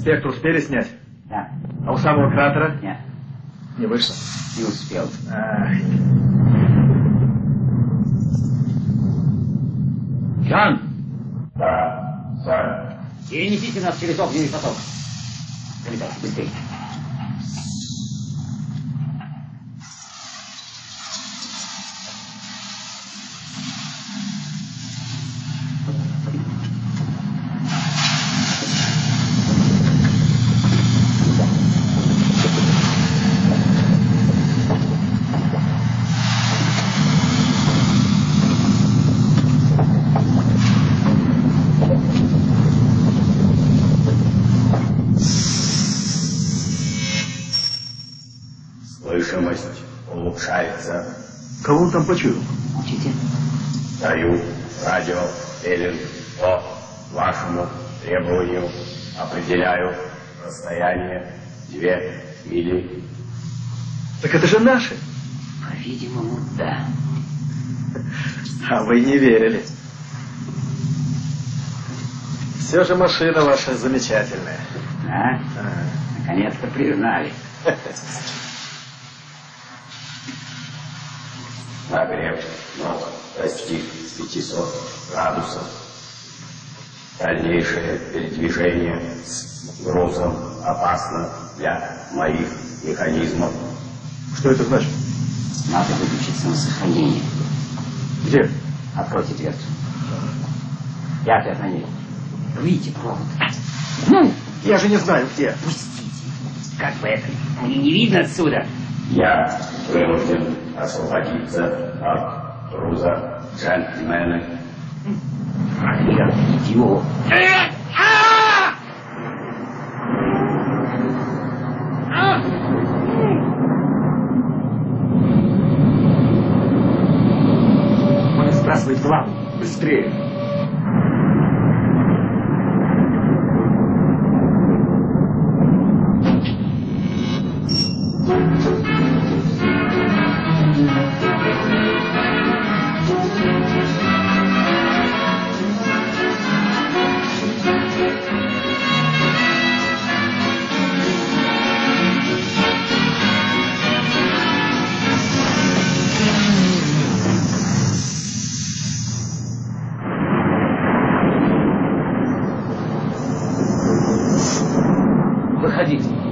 Спектр успели снять? Да. А у самого кратера? Нет. Не вышло? Не успел. Джон! Да, сэр. Перенесите нас через огненный поток. Залетайте быстрее. Слышимость улучшается. Кого он там почуял? Молчите. Даю радио Эллен по вашему требованию. Определяю расстояние 2 мили. Так это же наши. По-видимому, да. А вы не верили. Все же машина ваша замечательная. А? Наконец-то признали. Нагрев ног достиг 500 градусов. Дальнейшее передвижение с грузом опасно для моих механизмов. Что это значит? Надо выключить самосохранение. Где? Откройте дверцу. Я опять на ней. Выйдите провод. Ну! Я же не знаю, где. Пустите. Как бы это не видно отсюда. Я вынужден освободиться от груза, джентльмены. Я идиот. Он сбрасывает главу. Быстрее. Выходите.